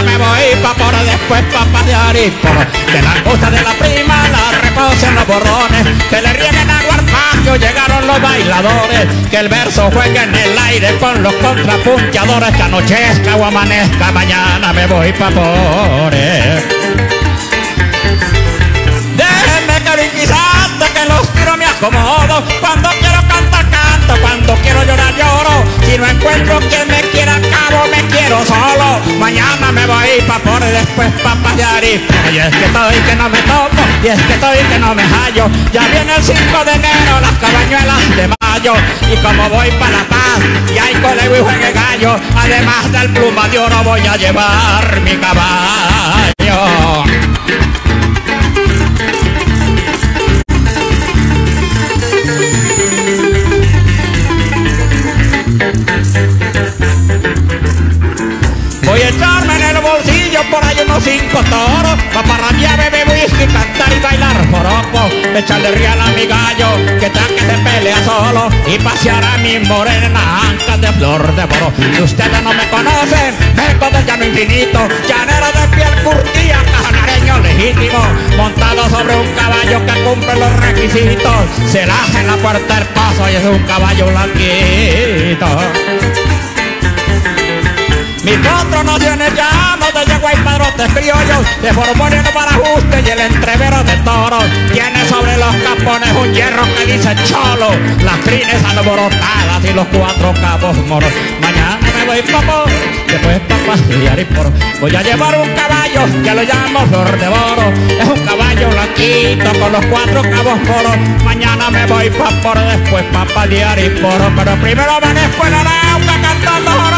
me voy pa' por después pa' pasear y por de la costa de la prima la reposen los borrones, que le rieguen agua al patio, llegaron los bailadores, que el verso juegue en el aire con los contrapunteadores, que anochezca o amanezca, mañana me voy pa' Pores. Déjenme cariñizante que los tiros me acomodo, cuando quiero cantar canto, cuando quiero llorar lloro, si no encuentro quien me quiera acabo me quiero solo, mañana me voy pa' Pores, después pa' pasear y es que estoy que no me toco, y es que estoy que no me hallo, ya viene el 5 de enero, las cabañuelas de mayo, y como voy para La Paz, y hay colegio y juegue gallo, además del pluma de oro voy a llevar mi caballo. Voy a echarme en el bolsillo por ahí unos 5 toros, pa' parrandear, beber whisky, cantar y bailar joropo, echarle rial a mi gallo, que tal que se pelea solo, y pasear a mi morena antes de flor de moro. Si ustedes no me conocen, vengo del llano infinito, llanero de piel curtida, casanareño legítimo, montado sobre un caballo que cumple los requisitos, se laja en la puerta del paso y es un caballo blanquito. Mi potro nació en el llano de Yagua y padrotes criollos, de Formonero para ajuste y el entrevero de toros. Tiene sobre los capones un hierro que dice cholo, las crines alborotadas y los 4 cabos moros. Mañana me voy pa' Pores, después pa' pasear y por voy a llevar un caballo que lo llamo Flor de Oro. Es un caballo blanquito con los 4 cabos moros. Mañana me voy pa' Pores, después pa' pasear y por, pero primero amanezco en Arauca cantando joro.